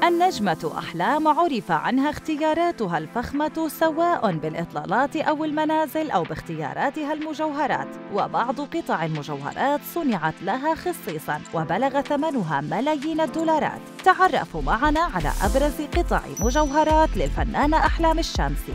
النجمة أحلام عرف عنها اختياراتها الفخمة سواء بالإطلالات أو المنازل أو باختياراتها المجوهرات، وبعض قطع المجوهرات صنعت لها خصيصاً وبلغ ثمنها ملايين الدولارات. تعرفوا معنا على أبرز قطع مجوهرات للفنانة أحلام الشامسي.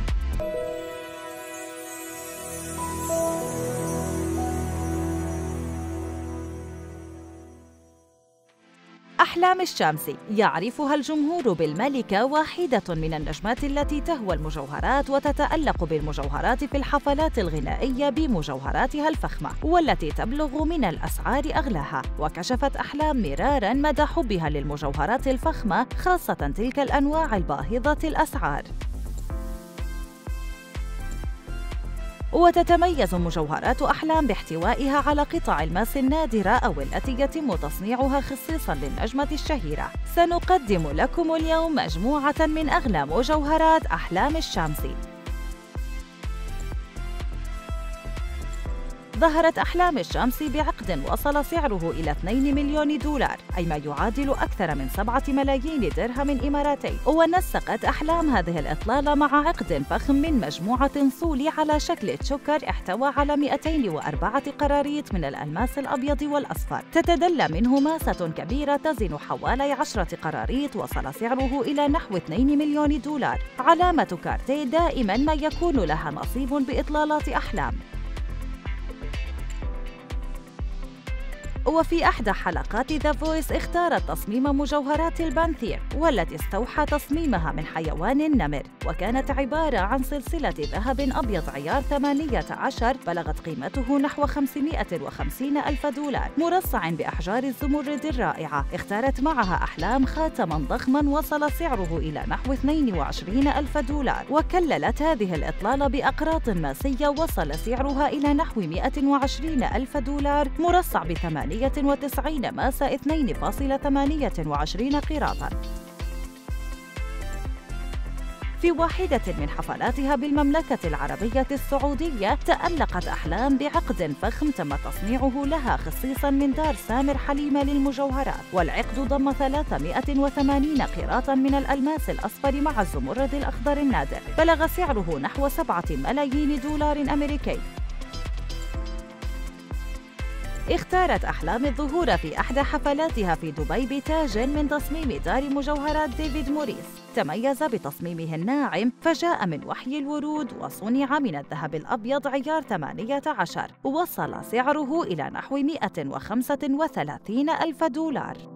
أحلام الشامسي يعرفها الجمهور بالملكة، واحدة من النجمات التي تهوى المجوهرات وتتألق بالمجوهرات في الحفلات الغنائية بمجوهراتها الفخمة والتي تبلغ من الأسعار أغلاها. وكشفت أحلام مراراً مدى حبها للمجوهرات الفخمة، خاصة تلك الأنواع الباهظة الأسعار. وتتميز مجوهرات أحلام باحتوائها على قطع الماس النادرة أو التي يتم تصنيعها خصيصاً للنجمة الشهيرة. سنقدم لكم اليوم مجموعة من أغلى مجوهرات أحلام الشامسي. ظهرت أحلام الشامسي بعقد وصل سعره إلى 2 مليون دولار، أي ما يعادل أكثر من 7 ملايين درهم إماراتي. ونسقت أحلام هذه الإطلالة مع عقد فخم من مجموعة صولي على شكل تشوكر احتوى على 204 قراريط من الألماس الأبيض والأصفر، تتدلى منه ماسة كبيرة تزن حوالي 10 قراريط وصل سعره إلى نحو 2 مليون دولار. علامة كارتيه دائماً ما يكون لها نصيب بإطلالات أحلام. وفي إحدى حلقات ذا فويس اختارت تصميم مجوهرات البانثير، والتي استوحى تصميمها من حيوان النمر، وكانت عبارة عن سلسلة ذهب أبيض عيار 18 بلغت قيمته نحو 550 ألف دولار، مرصع بأحجار الزمرد الرائعة. اختارت معها أحلام خاتماً ضخماً وصل سعره إلى نحو 22 ألف دولار، وكللت هذه الإطلالة بأقراط ماسية وصل سعرها إلى نحو 120 ألف دولار، مرصع ب98 ماسة 2.28 قيراطاً. في واحدة من حفلاتها بالمملكة العربية السعودية تألقت أحلام بعقد فخم تم تصنيعه لها خصيصاً من دار سامر حليمة للمجوهرات، والعقد ضم 380 قيراطاً من الألماس الأصفر مع الزمرد الأخضر النادر، بلغ سعره نحو 7 ملايين دولار أمريكي. اختارت أحلام الظهور في أحدى حفلاتها في دبي بتاج من تصميم دار مجوهرات ديفيد موريس، تميز بتصميمه الناعم فجاء من وحي الورود وصنع من الذهب الأبيض عيار 18، وصل سعره إلى نحو 135 ألف دولار.